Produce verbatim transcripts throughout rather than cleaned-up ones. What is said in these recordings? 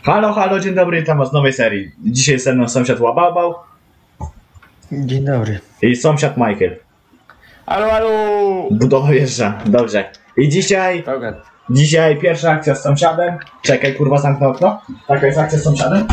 Halo, halo, dzień dobry, witam was w nowej serii. Dzisiaj ze mną sąsiad Łabałbał. Dzień dobry. I sąsiad Michael. Halo, halo! Budowa wjeżdża, dobrze. I dzisiaj, Dobra. dzisiaj pierwsza akcja z sąsiadem. Czekaj, kurwa, zamknę okno. Taka jest akcja z sąsiadem.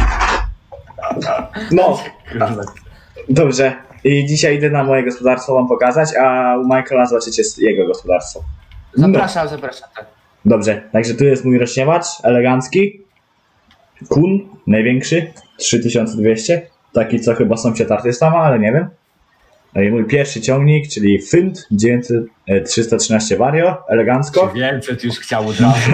No, dobrze. I dzisiaj idę na moje gospodarstwo wam pokazać, a u Michaela zobaczycie jego gospodarstwo. No. Zapraszam, zapraszam. Tak. Dobrze, także tu jest mój rozśniewacz, elegancki. Kun, największy, trzy tysiące dwieście. Taki, co chyba sąsiad artysta ma, ale nie wiem. No i mój pierwszy ciągnik, czyli Fynd trzysta trzynaście Vario, elegancko. Więcej już chciał od razu.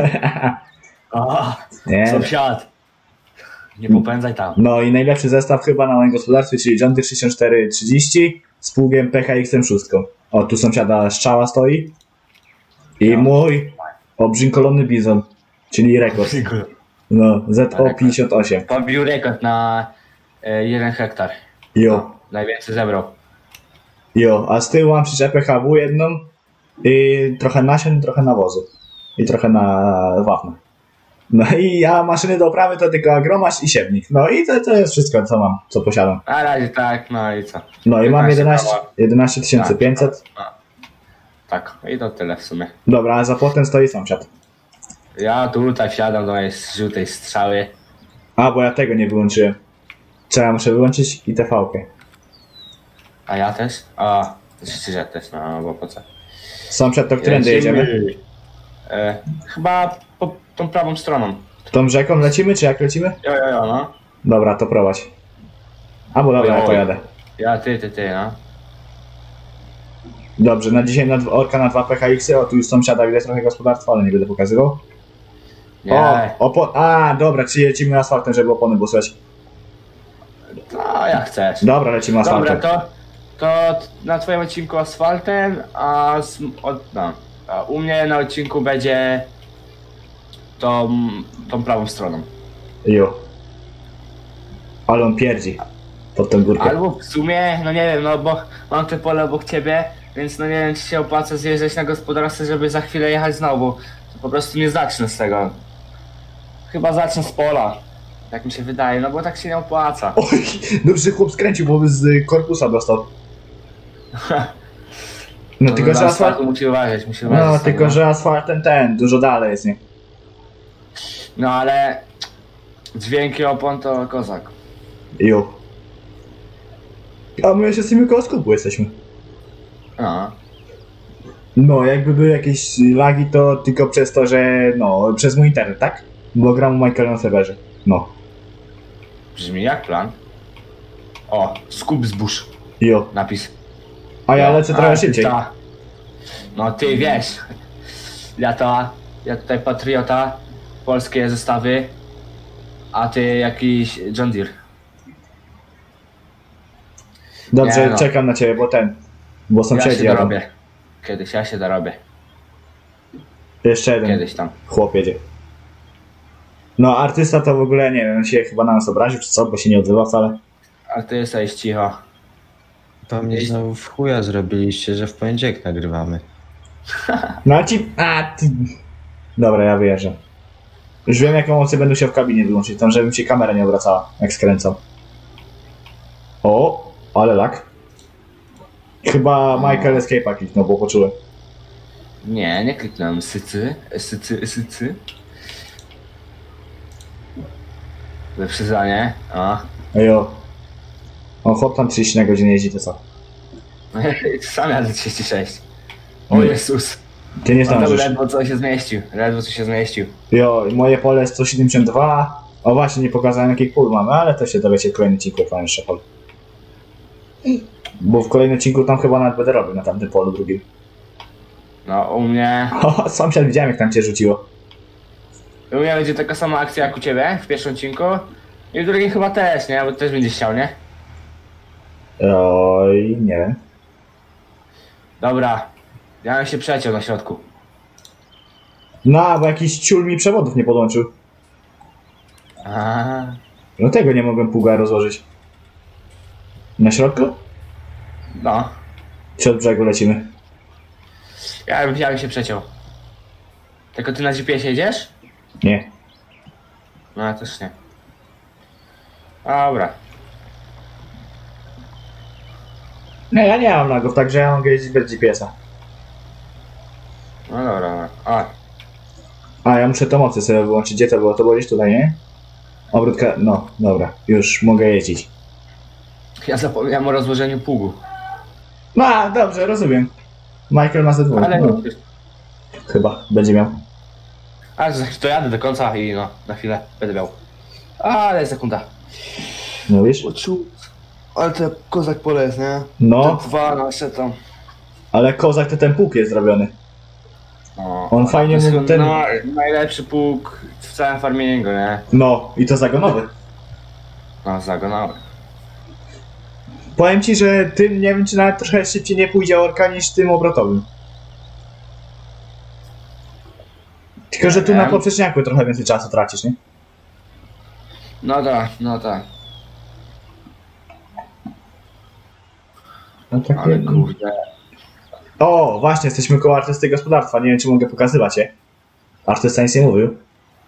O, Nie. sąsiad. Nie popędzaj tam. No i najlepszy zestaw chyba na moim gospodarstwie, czyli John Deere sześćdziesiąt cztery trzydzieści z pługiem P H X sześć. O, tu sąsiada strzała stoi. I No. mój obrzynkolony bizon, czyli rekord. No, Z O pięćdziesiąt osiem. Pobił rekord na e, jeden hektar. Jo, Najwięcej zebrał. jo, a z tyłu mam przyczepę H W jedną i trochę nasion, trochę nawozu i trochę na wapna. No i ja maszyny do oprawy to tylko agromasz i siewnik. No i to, to jest wszystko, co mam, co posiadam. Na razie tak, no i co? No i mam piętnaście jedenaście tysięcy pięćset. No. Tak, i to tyle w sumie. Dobra, a za płotem stoi sąsiad. Ja tutaj wsiadam do mojej żółtej strzały. A, bo ja tego nie wyłączyłem. Trzeba, muszę wyłączyć i T V-kę. A ja też? A, rzeczywiście, że też, no bo po co? Sąsiad, to którędy Lecimy. jedziemy? E, chyba po tą prawą stroną. Tą rzeką lecimy, czy jak lecimy? Jo, jo, jo, no. Dobra, to prowadź. A, bo dobra, Oj, ja oj. pojadę. Ja, ty, ty, ty, no. Dobrze, na dzisiaj na, dwa- orka na dwa P H X-y, o tu już sąsiada widać trochę gospodarstwa, ale nie będę pokazywał. Nie, O, opo- a, dobra, czy lecimy asfaltem, żeby opony było słychać. no jak chcesz. Dobra, lecimy Dobra, asfaltem. to, to t- na twoim odcinku asfaltem, a, z, od, no, a u mnie na odcinku będzie tą, tą prawą stroną. Jo. Ale on pierdzi pod tą górkę. Albo w sumie, no nie wiem, no bo mam te pole obok ciebie, więc no nie wiem, czy się opłaca zjeżdżać na gospodarstwo, żeby za chwilę jechać znowu. To po prostu nie zacznę z tego. Chyba zacznę z pola. Tak mi się wydaje, no bo tak się nie opłaca. Oj, dobrze chłop skręcił, bo z y, korpusa dostał. No tylko, że asfalt... musi uważać, musi uważać. No, z tym, tylko, że asfaltem ten, dużo dalej jest, nie? No ale dźwięki opon to kozak. Jo. A my jeszcze z tymi koło skupu jesteśmy. No. No, jakby były jakieś lagi, to tylko przez to, że no, przez mój internet, tak? Bo gram u Michaela na serwerze. No. Brzmi jak plan. O, skup zbóż. Jo. Napis. A ja No, lecę trochę a, szybciej. ta. No ty wiesz. Ja to, ja tutaj patriota, polskie zestawy, a ty jakiś John Deere. Dobrze, Nie no. czekam na ciebie, bo ten. Bo Ja sąsiedzi się jadą. dorobię. Kiedyś, ja się dorobię. Jeszcze jeden Kiedyś tam. chłop jedzie. No, artysta to w ogóle nie wiem, on się chyba na nas obraził czy co, bo się nie odzywa wcale. A ty jesteś cicho. To mnie znowu w chuja zrobiliście, że w poniedziałek nagrywamy. No a ci... A, ty... Dobra, ja wyjeżdżam. Już wiem, jaką opcję będę się w kabinie wyłączyć, tam żeby mi się kamera nie obracała, jak skręcam. O, ale lak. Chyba Michael Escape'a kliknął, bo poczułem. Nie, nie kliknąłem. Sycy, sycy, sycy. Wyprzedzanie. O. Ejo. On chłop tam trzydzieści na godzinę jeździ, to co? Sam jadę trzydzieści sześć. O Mm. Jezus. Ty nie On tam zdążysz. ledwo co się zmieścił. Ledwo co się zmieścił. Jo, i moje pole jest sto siedemdziesiąt dwa. O właśnie, nie pokazałem jaki pól mamy, ale to się dowiecie w kolejnym odcinku, jak mam jeszcze pol. Bo w kolejnym odcinku tam chyba nawet będę robił na tamtym polu drugim. No u mnie... O, sąsiad widziałem, jak tam cię rzuciło. U mnie będzie taka sama akcja jak u ciebie w pierwszym odcinku. I w drugim chyba też, nie? Bo też będziesz chciał, nie? Oj, nie wiem. Dobra. Ja bym się przeciął na środku. No, bo jakiś ciul mi przewodów nie podłączył. Aha. No tego nie mogłem pługa rozłożyć. Na środku? No. Czy od brzegu lecimy? Ja bym, ja bym się przeciął. Tylko ty na G P S jedziesz? Nie. No ja też nie. Dobra. Nie, ja nie mam lagów, także ja mogę jeździć bez G P S-a. No dobra, dobra. A, A, ja muszę to mocy sobie wyłączyć. Gdzie to było? To było gdzieś tutaj, nie? Obrótka... No, dobra. Już mogę jeździć. ja zapomniałem o rozłożeniu pługu. No, a, dobrze, rozumiem. Michael ma ze dwóch. Ale No, chyba będzie miał. Ale to jadę do końca i no, na chwilę będę miał. Ale sekunda. Mówisz? Ale to kozak pole jest, nie? No, dwa nasze tam. ale kozak to ten pług jest zrobiony. No. On fajnie To mu jest ten... no, najlepszy pług w całym farmingu, nie? No, i to zagonowy. No, zagonały. Powiem ci, że tym, nie wiem, czy nawet trochę szybciej nie pójdzie orka niż tym obrotowym. Tylko, że tu Nie na wiem. poprzeczniaku trochę więcej czasu tracisz, nie? No tak, no tak. No takie... Ale kurde. O, właśnie, jesteśmy koło artysty gospodarstwa. Nie wiem, czy mogę pokazywać je. Artysta nic nie mówił.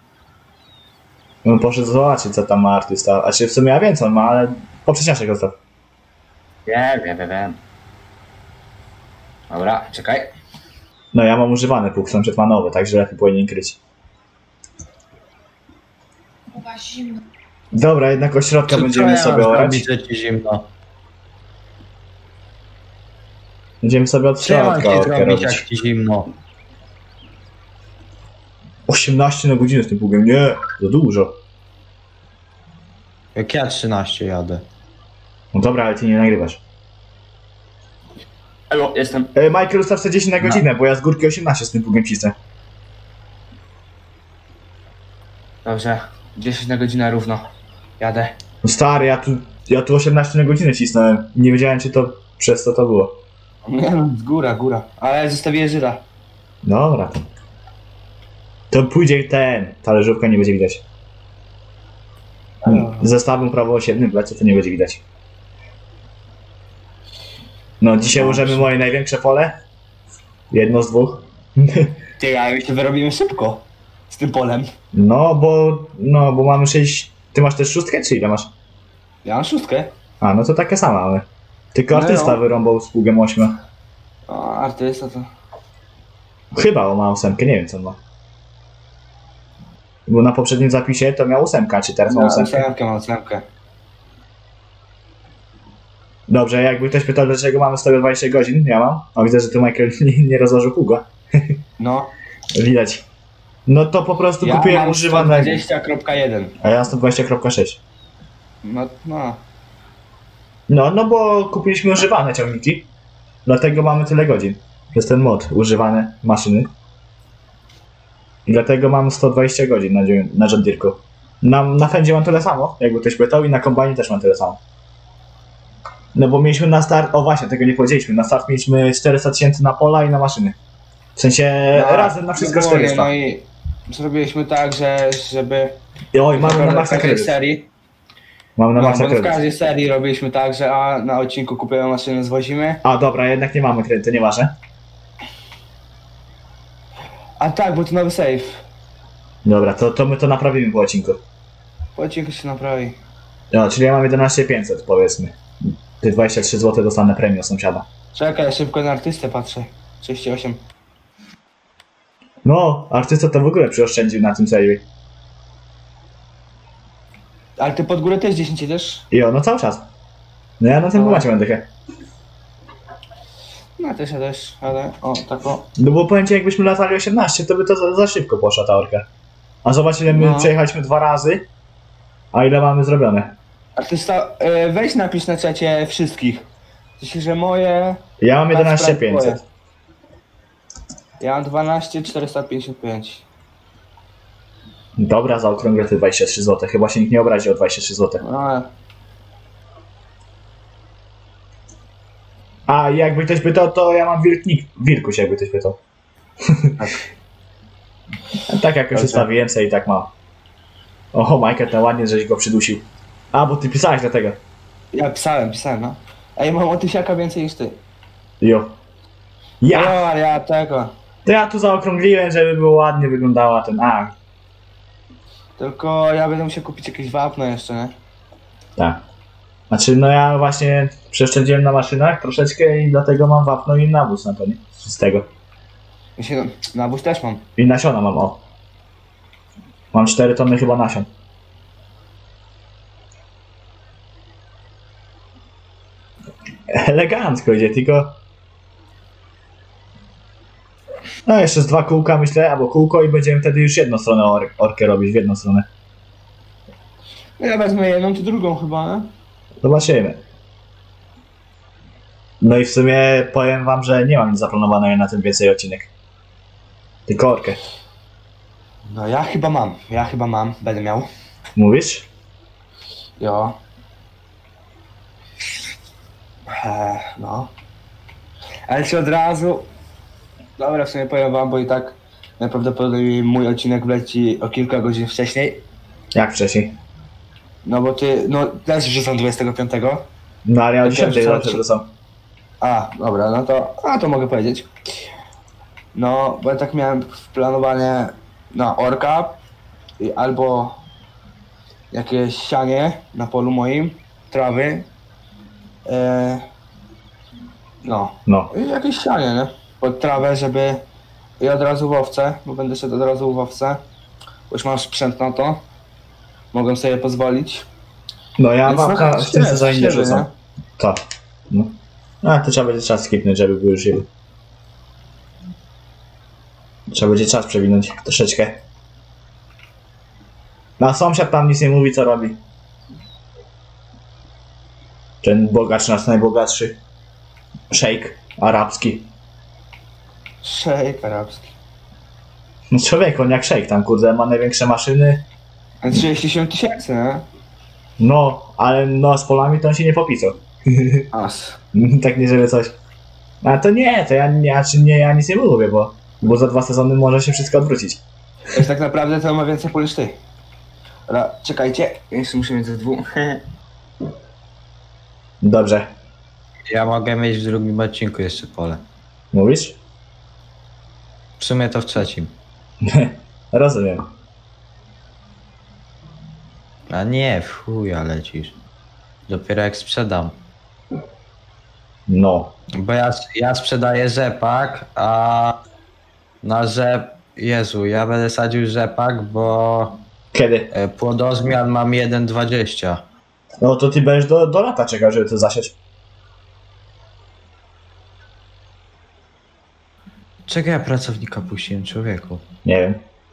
On poszedł zobaczyć, co tam ma artysta. A czy w sumie ja wiem, co on ma, ale poprzeczniaczek zostaw. Wiem, wiem, wiem, wiem. Dobra, czekaj. No, ja mam używany pług, sąsiad ma nowy, także lepiej powinien kryć. Chyba zimno. Dobra, jednak od środka będziemy sobie orać. Robić, że ci zimno. Będziemy sobie od Co ja mam środka ci orkę zrobić, jak robić. ci zimno? osiemnaście na godzinę z tym pługiem, nie, za dużo. Jak ja trzynaście jadę. No dobra, ale ty nie nagrywasz. Elo, jestem. E, Michael, ustaw sobie dziesięć na godzinę, bo ja z górki osiemnaście z tym pługiem cisnę. Dobrze. dziesięć na godzinę równo. Jadę. No stary, ja tu, ja tu osiemnaście na godzinę cisnąłem. Nie wiedziałem, czy to przez co to było. Nie no, góra, góra. Ale zostawię Żyda. Dobra. To, to pójdzie ten, talerzówka nie będzie widać. Hmm, Zestawem prawoosiemnym w lecie to nie będzie widać. No, dzisiaj użyjemy moje największe pole. Jedno z dwóch. Ty, a my się wyrobimy szybko. Z tym polem. No, bo, no, bo mamy sześć... Ty masz też szóstkę, czy ile masz? Ja mam szóstkę. A, no to takie same mamy. Tylko No artysta jo. wyrąbał z pługiem ośmiu. O, artysta to... Chyba on ma ósemkę, nie wiem co on ma. Bo na poprzednim zapisie to miał ósemka, czy teraz ma No, ósemkę? ósemkę mam, ósemkę. Dobrze, jakby ktoś pytał, dlaczego mamy sto dwadzieścia godzin, ja mam. A widzę, że tu Michael nie, nie rozłożył pługa. No. Widać. No to po prostu Ja kupiłem mam używanego. sto dwadzieścia kropka jeden. A ja sto dwadzieścia kropka sześć. No, no. No, no bo kupiliśmy używane ciągniki. Dlatego mamy tyle godzin. To jest ten mod, używane maszyny. I dlatego mam sto dwadzieścia godzin na, dziewię- na John Deere'ku. Na, na Fendzie mam tyle samo, jakby ktoś pytał, i na kombajnie też mam tyle samo. No bo mieliśmy na start, o właśnie, tego nie powiedzieliśmy, na start mieliśmy czterysta tysięcy na pola i na maszyny. W sensie No, razem na wszystko ogólnie, czterysta. No i zrobiliśmy tak, że żeby... I oj, mamy na w maksa każdej kredyt. serii, Mamy na no, maksa bo w kredyt. każdej serii robiliśmy tak, że a na odcinku kupujemy maszynę, zwozimy. A dobra, jednak nie mamy kredytu, nieważne. A tak, bo to nowy save. Dobra, to, to my to naprawimy po odcinku. Po odcinku się naprawi. No, czyli ja mam jedenaście tysięcy pięćset powiedzmy. Ty dwadzieścia trzy złote dostanę premię od sąsiada. Czekaj, szybko na artystę patrzę. trzydzieści osiem. No, artysta to w ogóle przyoszczędził na tym save'ie. Ale ty pod górę też dziesięć też? I o, no cały czas. No ja na tym No. temacie będę dychę. No też, ja też, ale o, tak o. No bo powiem ci, jakbyśmy latali osiemnaście, to by to za, za szybko poszła ta orka. A zobacz, ile my No. przejechaliśmy dwa razy, a ile mamy zrobione. Artysta, y, weź napisz na czacie wszystkich. W sensie, że moje... Ja mam jedenaście tysięcy sprawdź pięćset. Ja mam dwanaście tysięcy czterysta pięćdziesiąt pięć. Dobra, zaokrąglę te dwadzieścia trzy złote. Chyba się nikt nie obrazi o dwadzieścia trzy złote. No, A jakby ktoś pytał, to ja mam wilknik. Wilkuś, jakby ktoś pytał. Tak. Tak jakoś Dobrze. ustawiłem sobie i tak mam. Oho, Michael, to ładnie, żeś go przydusił. A, bo ty pisałeś dlatego. ja pisałem, pisałem, no. A ja mam o tysiaka więcej niż ty. Jo. Ja! No, ale ja tego. To ja tu zaokrągliłem, żeby było ładnie wyglądała ten A. Tylko ja będę musiał kupić jakieś wapno jeszcze, nie? Tak. Znaczy, no ja właśnie przeszczędziłem na maszynach troszeczkę i dlatego mam wapno i nawóz na to, nie? Z tego. Właśnie, no, nawóz też mam. I nasiona mam, o. Mam cztery tony chyba nasion. Elegancko idzie, tylko... No jeszcze z dwa kółka myślę, albo kółko i będziemy wtedy już jedną stronę or orkę robić, w jedną stronę. No ja wezmę jedną, czy drugą chyba, nie? Zobaczymy. No i w sumie powiem wam, że nie mam nic zaplanowanego na ten więcej odcinek. Tylko orkę. No ja chyba mam, ja chyba mam, będę miał. Mówisz? Jo. Eee, no. Ale czy od razu... Dobra, w sumie powiem wam, bo i tak najprawdopodobniej mój odcinek wleci o kilka godzin wcześniej. Jak wcześniej? No bo ty, no też wrzucam dwudziestego piątego. No ale ja o Ja dziesiątej wrzucam- zawsze wrzucam. A, dobra, no to, a to mogę powiedzieć. No, bo ja tak miałem w planowanie na orka i albo jakieś sianie na polu moim, trawy. E, no, No. i jakieś sianie, nie? Pod trawę, żeby i od razu w owce, bo będę szedł od razu w owce, bo już mam sprzęt na to. Mogę sobie pozwolić. No ja Więc wam trochę na, w tym śledzę, sezonie nie śledzę, rzucam. To. No. A to trzeba będzie czas skipnąć, żeby były żyły. Trzeba będzie czas przewinąć troszeczkę. No a sąsiad tam nic nie mówi, co robi. Ten bogacz nasz najbogatszy. Szejk arabski. Szejk arabski. No człowiek, on jak szejk tam, kurde, ma największe maszyny. A trzydzieści siedem tysięcy, nie? No, ale no z polami to on się nie popisał. As. Tak nie żeby coś. A to nie, to ja, ja, czy nie, ja nic nie mówię, bo, bo za dwa sezony może się wszystko odwrócić. To jest tak naprawdę to ma więcej pól niż ty. Dobra, czekajcie. Jeszcze muszę mieć ze dwóch. Dobrze. Ja mogę mieć w drugim odcinku jeszcze pole. Mówisz? W sumie to w trzecim. Rozumiem. A nie, w chuja lecisz. Dopiero jak sprzedam. No. Bo ja, ja sprzedaję rzepak, a na rzep... Jezu, ja będę sadził rzepak, bo Kiedy? e, płodozmian mam jeden dwadzieścia. No to ty będziesz do, do lata czekał, żeby to zasiać. Czego ja pracownika puściłem, człowieku? Nie wiem.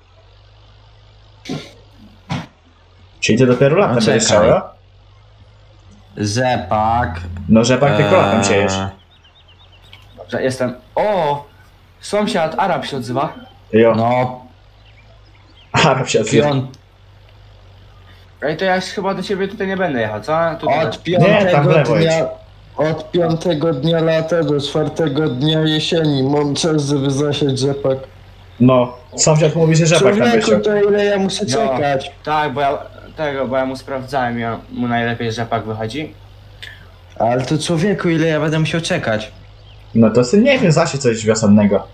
Czyli ty dopiero latem No będziesz czekaj. chciał, ja? Rzepak... No rzepak tylko latem siejesz. e, Dobrze, jestem. O! Sąsiad, Arab się odzywa. Jo. No, Arab się odzywa. piąt... Ej, to ja już chyba do ciebie tutaj nie będę jechał, co? Tutaj. Od Nie, tam w piątego lewo jedź. dnia... Od piątego dnia lata do czwartego dnia jesieni mam czas, żeby zasiać rzepak. No. Sąsiad mówi, że rzepak tam wyszedł. to ile ja muszę No. czekać? Tak, bo ja tego, bo ja mu sprawdzałem, ja mu najlepiej rzepak wychodzi. Ale to człowieku, ile ja będę musiał czekać? No to ty nie wiem, zasieć coś wiosennego.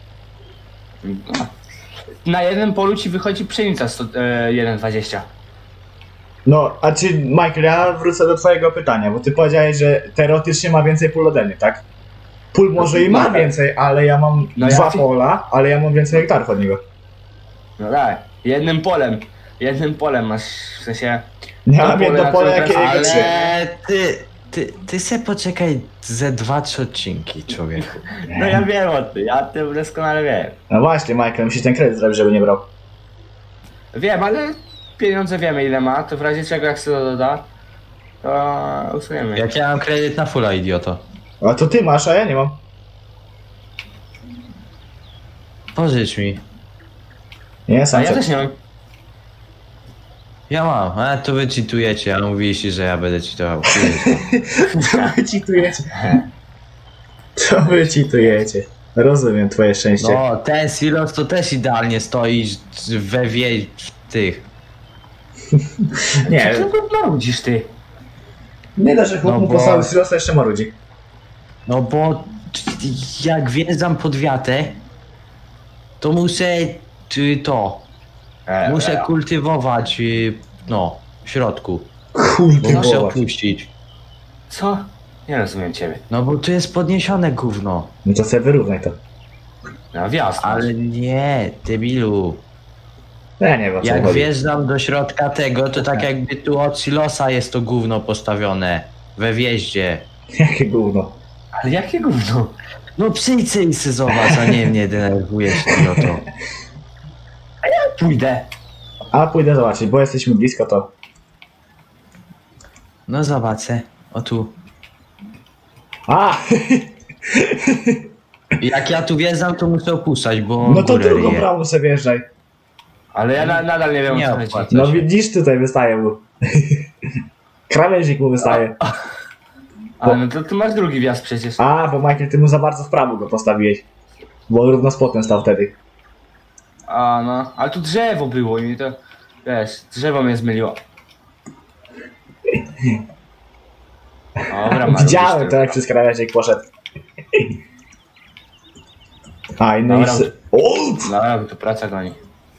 Na jednym polu ci wychodzi pszenica sto, e, jeden dwadzieścia. No, a czy, Michael, ja wrócę do twojego pytania, bo ty powiedziałeś, że teoretycznie ma więcej pól ode mnie, tak? Pól może i ma No, więcej, ale ja mam No ja dwa ci- pola, ale ja mam więcej hektarów od niego. No tak, jednym polem. Jednym polem masz, w sensie... Ja To mam pole jedno na pole, które jakie trafię, jego trzy. Ale ty, ty, ty se poczekaj ze dwa, trzy odcinki, człowieku. No ja wiem o tym, ja o tym doskonale wiem. No właśnie, Michael, musisz ten kredyt zrobić, żeby nie brał. Wiem, ale pieniądze wiemy ile ma, to w razie czego jak sobie doda, to usuniemy. Jak ja mam kredyt na fulla, idioto. A to ty masz, a ja nie mam. Pożycz mi. Nie, A sam ja co- też nie mam. Ja mam, a to wy cheatujecie, a mówiliście, że ja będę cheatował. Co wy cheatujecie? Co wy cheatujecie? Rozumiem twoje szczęście. No, ten silos to też idealnie stoi we wie w tych. Nie, Co ty tu marudzisz ty? nie da, że chłop No mu bo- postawił silosa, jeszcze marudzi. No bo jak wjeżdżam pod wiatę, to muszę y, to. E, Muszę e, kultywować, y, no, w środku. Kurde, Muszę wołać. opuścić. Co? Nie rozumiem ciebie. No bo tu jest podniesione gówno. No to sobie wyrównaj to. No wjazd. Ale nie, debilu. No ja nie wiem o co Jak chodzi. wjeżdżam do środka tego, to tak jakby tu od silosa jest to gówno postawione. We wjeździe. Jakie gówno. Ale jakie gówno? No przyjdź i sy zobacz, a nie mnie denerwujesz, idioto. Pójdę. A pójdę zobaczyć, bo jesteśmy blisko to. No zobaczę. O tu. A! Jak ja tu wjeżdżam, to muszę opuszczać, bo No to górę drugą ryje. bramą sobie wjeżdżaj. Ale ja na, nadal nie wiem Nie o co chodzi. opłaca. No widzisz, tutaj wystaje mu. Krawężnik mu wystaje. Ale no to ty masz drugi wjazd przecież. A, bo Michael, ty mu za bardzo w prawo go postawiłeś. Bo równo z płotem stał wtedy. A no, ale tu drzewo było i to... Wiesz, drzewo mnie zmyliło. Dobra, Widziałem to, jak przez krawężnik poszedł. A, i no i... Dobra. s- O! Dobra, to praca goni.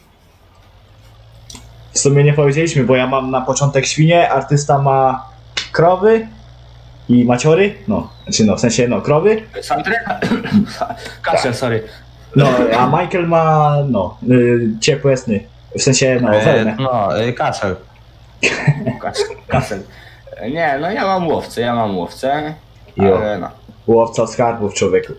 W sumie nie powiedzieliśmy, bo ja mam na początek świnie, artysta ma krowy i maciory. No, znaczy no, w sensie no, krowy. Sam tre... Kaszel, sorry. No, a Michael ma, no, y, ciepłe sny. W sensie, no, E, wełnę. no, e, kaszel. Kaszel. Kaszel. Nie, no ja mam łowcę, ja mam łowcę. Jo. Ale no. Łowca skarbów, człowieku.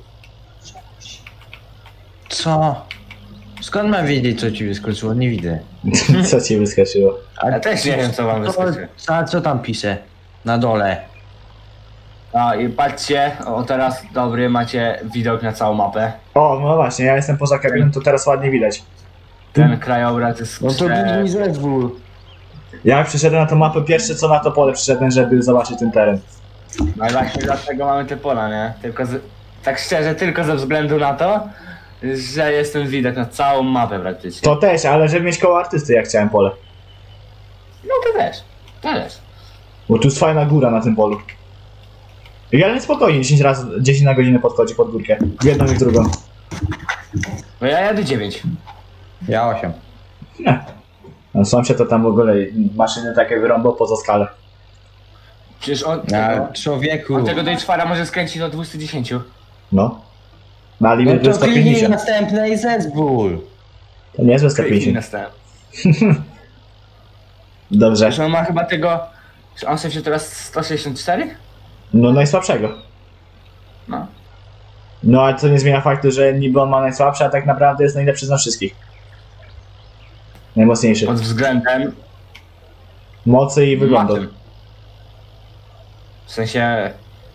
Co? Skąd mam wiedzieć, co ci wyskoczyło? Nie widzę. Co ci wyskoczyło? A Ja też nie wiem, co wam wyskoczy. Co, a co tam pisze? Na dole. A i patrzcie, o teraz dobry, macie widok na całą mapę. O, no właśnie, ja jestem poza kabinem, to teraz ładnie widać. Ten krajobraz jest... No to prze- brzmi zezwól. Ja jak przyszedłem na tą mapę, pierwsze co na to pole przyszedłem, żeby zobaczyć ten teren. No i właśnie dlatego mamy te pola, nie? Tylko z... Tak szczerze, tylko ze względu na to, że jest ten widok na całą mapę praktycznie. To też, ale żeby mieć koło artysty, jak chciałem pole. No to też, to też. Bo tu jest fajna góra na tym polu. I ale spokojnie, dziesięć razy, dziesięć na godzinę podchodzi pod górkę. W jedną i w drugą. No ja jadę dziewięć. Ja osiem. Nie. No, sąsiad to tam w ogóle maszyny takie wyrąbał poza skalę. Przecież on Ja, tego, człowieku. on tego Deutschfara może skręcić do dwieście dziesięć. No. Na No limit to sto kliknij pięćdziesiąt. następne i zezwól. To niezłe sto pięćdziesiąt. Następny. Dobrze. Przecież on ma chyba tego... Czy on sobie teraz sto sześćdziesiąt cztery? No najsłabszego. No. No ale to nie zmienia faktu, że niby on ma najsłabszy, a tak naprawdę jest najlepszy z nas wszystkich. Najmocniejszy. Pod względem... Mocy i wyglądu. matym. W sensie...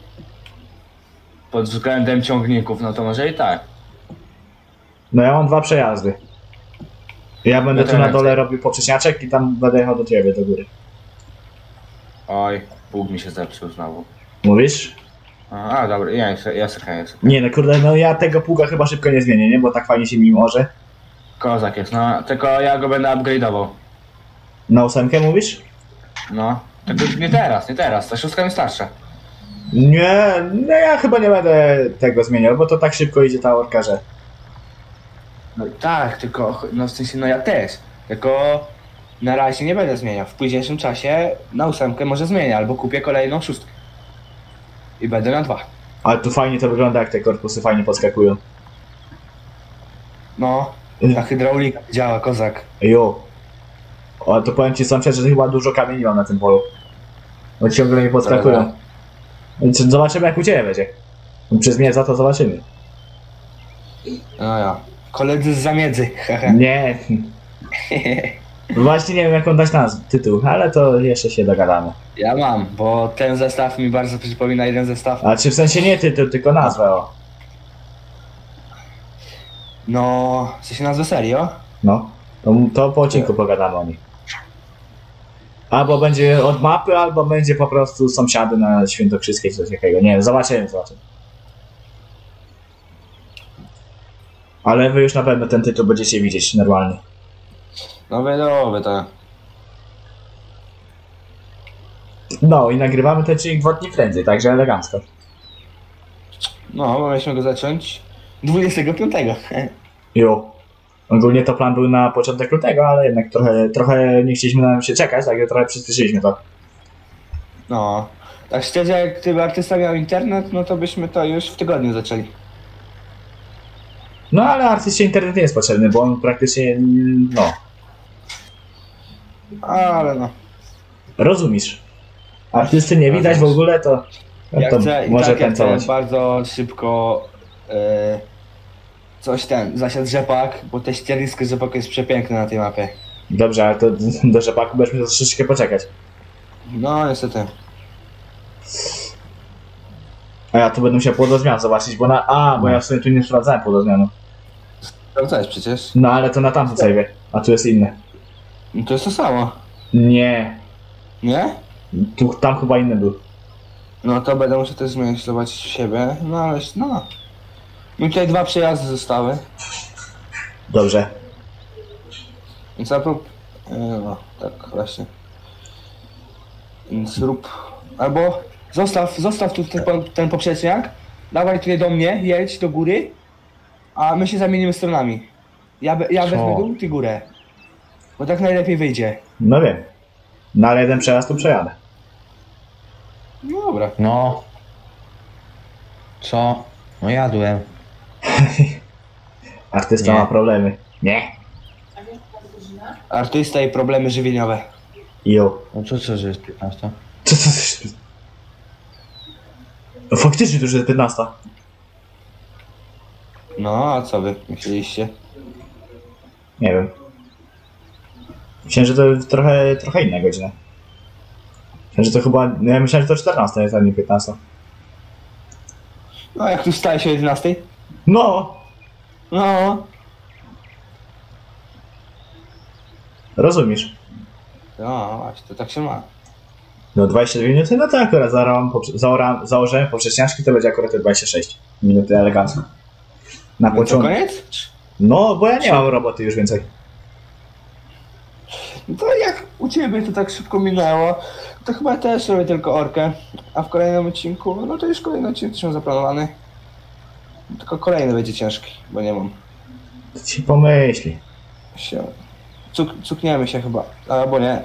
Pod względem ciągników, no to może i tak. No ja mam dwa przejazdy. Ja będę No to tu na ręce. dole robił poprzeczniaczek i tam będę jechał do ciebie, do góry. Oj, Bóg mi się zepsuł znowu. Mówisz? A, a dobra, ja jest, jest okej, jest okej. Nie no kurde, no ja tego pługa chyba szybko nie zmienię, nie? Bo tak fajnie się mi może. Kozak jest, no, tylko ja go będę upgrade'ował. Na ósemkę mówisz? No, tylko nie teraz, nie teraz, ta szóstka mi starsza. Nie, no ja chyba nie będę tego zmieniał, bo to tak szybko idzie ta orka, że... No tak, tylko, no w sensie, no ja też. Tylko na razie nie będę zmieniał. W późniejszym czasie na ósemkę może zmienię, albo kupię kolejną szóstkę. I będę na dwa. Ale tu fajnie to wygląda, jak te korpusy fajnie podskakują. No, ta hydraulika działa, kozak. Jo. Ale to powiem ci sąsiad, że chyba dużo kamieni mam na tym polu. Bo ciągle mi podskakują. Dobra. Więc zobaczymy jak u ciebie będzie. Przez mnie za to zobaczymy. No ja. Koledzy z zamiedzy, hehe. Nie. Właśnie nie wiem jak on dać nazwę, tytuł, ale to jeszcze się dogadamy. Ja mam, bo ten zestaw mi bardzo przypomina jeden zestaw. A czy w sensie nie tytuł, tylko nazwę, o. No, co się nazwa serio? No. To, to po odcinku pogadamy o nich. Albo będzie od mapy, albo będzie po prostu sąsiady na Świętokrzyskie czy coś takiego. Nie wiem, zobaczymy, zobaczymy. Ale wy już na pewno ten tytuł będziecie widzieć normalnie. No wiadomo, to. No i nagrywamy ten odcinek dwa dni prędzej, także elegancko. No, bo mieliśmy go zacząć dwudziestego piątego. Jo. Ogólnie to plan był na początek lutego, ale jednak trochę, trochę nie chcieliśmy na się czekać, także trochę przyspieszyliśmy to. No. Tak szczerze, jak gdyby artysta miał internet, no to byśmy to już w tygodniu zaczęli. No ale artyście internet nie jest potrzebny, bo on praktycznie, no, Ale no. rozumiesz. Artysty nie widać w ogóle, to, Ja to chcę, i może tak ja chcę tańcować. bardzo szybko e, coś ten, zasiadł rzepak, bo te ścielisko rzepaku jest przepiękne na tej mapie. Dobrze, ale to do rzepaku będziesz musiał troszeczkę poczekać. No niestety. A ja tu będę musiał płodozmian zobaczyć, bo na... A, bo ja w sumie tu nie sprawdzałem płodozmianu. Sprawdzałeś przecież. No ale to na tamtym save'ie, a tu jest inne. No to jest to samo. Nie, Nie? tu, tam chyba inny był. No to będę musiał też zmienić, zobaczyć siebie. No ale no. Mi tutaj dwa przejazdy zostały. Dobrze. Więc a prób... e, No, tak właśnie. Więc rób... Albo zostaw, zostaw tu ten, po- ten poprzeczniak. Dawaj tutaj do mnie, jedź do góry. A my się zamienimy stronami. Ja, be- ja Co? wezmę dół, ty górę. Bo tak najlepiej wyjdzie. No wiem. No ale jeden przejazd tu przejadę. No dobra. No. Co? No jadłem. Artysta Nie. ma problemy. Nie. Artysta i problemy żywieniowe. Jo. No to co, że jest piętnasta? Co to jest? No faktycznie to już jest piętnasta. No, a co wy myśleliście? Nie wiem. Myślałem, że to trochę, trochę inna godzina. Myślałem, że to chyba... no ja myślałem, że to czternasta jest, a nie piętnasta. No, jak tu staje się o jedenastej? No! No. Rozumiesz. No, właśnie, to tak się ma. No dwadzieścia dwie minuty, no to akurat zaorałem, poprze- zaorałem, założyłem poprzeczniaczki, to będzie akurat te dwadzieścia sześć minuty elegancko. Na No to początku. koniec? No, bo ja nie mam roboty już więcej. No to jak u ciebie to tak szybko minęło, to chyba też robię tylko orkę. A w kolejnym odcinku, no to już kolejny odcinek też mam zaplanowany. Tylko kolejny będzie ciężki, bo nie mam. To ci pomyśli. Się... Cuk cukniemy się chyba, albo nie.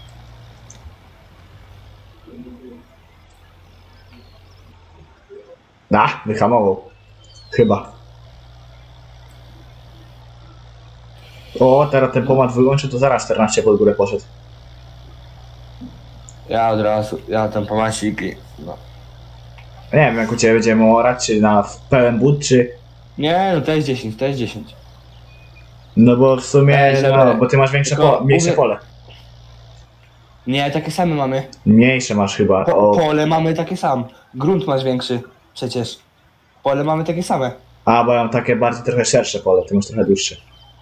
Da, wyhamował. Chyba. O, teraz ten pomad wyłączył, to zaraz czternaście pod górę poszedł. Ja od razu, ja tam pomasik i... No. Nie wiem, jak u ciebie będziemy orać, czy na pełen but, czy... Nie, no to jest dziesięć, to jest dziesięć. No bo w sumie, Ej, żeby- no, bo ty masz większe, tylko po, mniejsze mówię- pole. Nie, takie same mamy. Mniejsze masz chyba. Po, O. pole mamy takie sam. Grunt masz większy, przecież. Pole mamy takie same. A, bo ja mam takie bardziej trochę szersze pole, ty masz trochę dłuższe.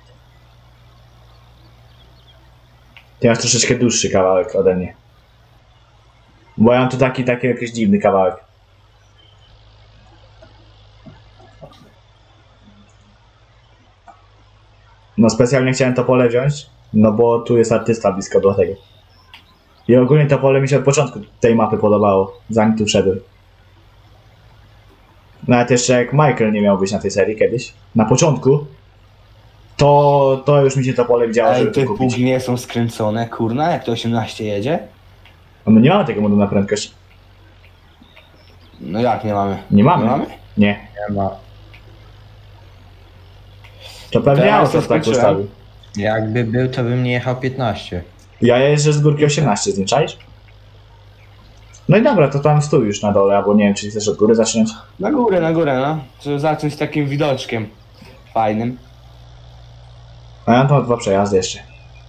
Ty masz troszeczkę dłuższy kawałek ode mnie. Bo ja mam tu taki, taki jakiś dziwny kawałek. No specjalnie chciałem to pole wziąć, no bo tu jest artysta blisko do tego. I ogólnie to pole mi się od początku tej mapy podobało, zanim tu wszedłem. Nawet jeszcze jak Michael nie miał być na tej serii kiedyś, na początku, to, to już mi się to pole widziało, żeby Ej, to te kupić. pługi nie są skręcone, kurna, jak to osiemnaście jedzie? A my nie mamy tego modu na prędkość. No jak nie mamy? Nie mamy. Nie mamy? Nie. Nie ma. To pewnie To ja auto sobie tak skończyłem. ustawił. Jakby był, to bym nie jechał piętnaście. Ja jeżdżę z górki osiemnaście, z nim, czaisz? No i dobra, to tam stój już na dole, albo nie wiem, czy chcesz od góry zacząć. Na górę, na górę, no. Żeby zacząć takim widoczkiem fajnym. A ja mam tam dwa przejazdy jeszcze.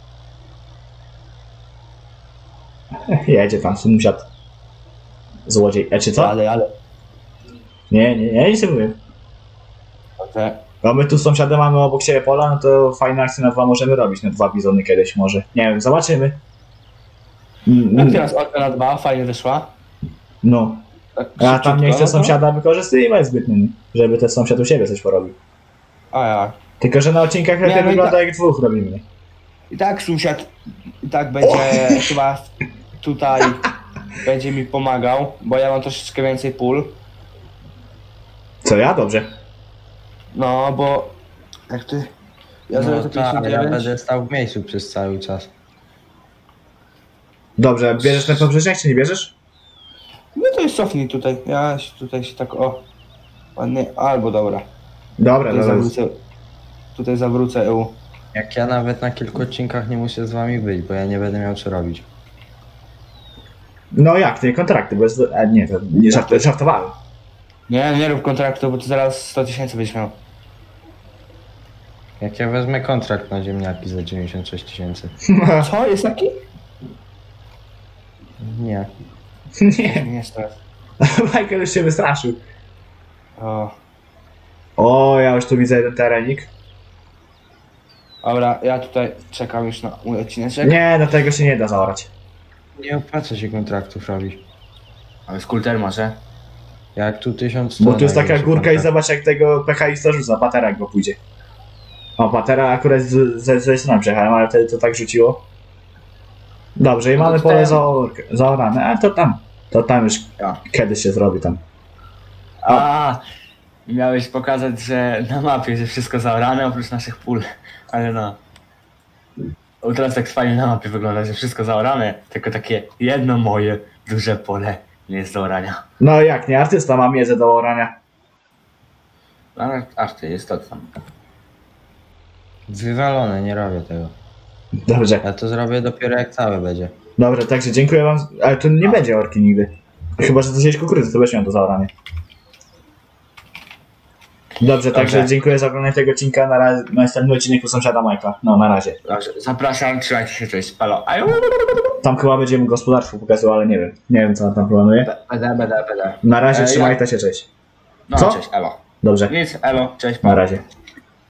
Jedzie tam sąsiad. Złodziej. E, czy co? Ale, ale. Nie, nie, nie, nic nie mówię. Te, No my tu z sąsiadem mamy obok siebie pola, no to fajne akcje na dwa możemy robić, na dwa bizony kiedyś może. Nie wiem, zobaczymy. Mm, jak mm, teraz orka na dwa, fajnie wyszła. No, Tak ja tam nie szybciutko, chcę no to- sąsiada wykorzystywać zbytnio, nie? Żeby ten sąsiad u siebie coś porobił. A ja. Tylko, że na odcinkach lepiej Nie, no i wygląda tak- jak dwóch robimy. nie? I tak sąsiad i tak będzie chyba tutaj będzie mi pomagał, bo ja mam troszeczkę więcej pól. Co ja? Dobrze. No, bo jak ty... Ja zrobię No to tak, ja pięćdziesiąt dziewięć. będę stał w miejscu przez cały czas. Dobrze, bierzesz ten poprzeczniak, czy nie bierzesz? No to jest cofnij tutaj. Ja się tutaj się tak o. Ładnie. Albo dobra. Dobra, Tutaj dobra. zawrócę. Tutaj zawrócę E U. Jak ja nawet na kilku odcinkach nie muszę z wami być, bo ja nie będę miał co robić. No jak, te kontrakty, bo jest... A nie, to nie żart, żartowałem. Nie, nie rób kontraktu, bo ty zaraz sto tysięcy będziesz miał. Jak ja wezmę kontrakt na ziemniaki za dziewięćdziesiąt sześć tysięcy. Co? Jest taki? Nie. Nie, Nie jest teraz. Michael już się wystraszył. O. O, ja już tu widzę jeden terenik. Dobra, ja tutaj czekam już na mój odcineczek. Nie, do tego się nie da zaorać. Nie opłaca się kontraktów robić. Ale skulter może. Jak tu tysiąc Bo tu jest taka największy górka i kontrakt. zobacz jak tego P H X zarzuca, Patera jak go pójdzie. O, Patera akurat z- ze ze strony przejechałem, ale to, to tak rzuciło. Dobrze, i No to mamy tutaj- pole zaor- zaorane, ale to tam. To tam już Ja. kiedyś się zrobi tam. A, miałeś pokazać, że na mapie, że wszystko zaorane oprócz naszych pól. Ale no. O, teraz tak fajnie na mapie wygląda, że wszystko zaorane, tylko takie jedno moje duże pole nie jest do orania. No jak nie, artysta ma miedzę do orania. Ale aż ty jest to tam. Wywalone, nie robię tego. Dobrze, Ja to zrobię dopiero jak całe będzie. dobrze, także dziękuję wam, ale tu nie będzie orki nigdy. Chyba, że zasieć kukurydzę, to będziesz miał do zaorania. Dobrze, także Dobrze. dziękuję za oglądanie tego odcinka. Na razie, następny odcinek u sąsiada Majka. No, na razie. Dobrze, zapraszam, trzymajcie się, cześć, palo. Aju! Tam chyba będziemy gospodarstwo pokazywał, ale nie wiem. Nie wiem, co on tam planuje. Beda, beda, beda. Na razie, E, trzymajcie się, cześć. No, Co? cześć, elo. Dobrze, Nic, elo, cześć, na palo. razie.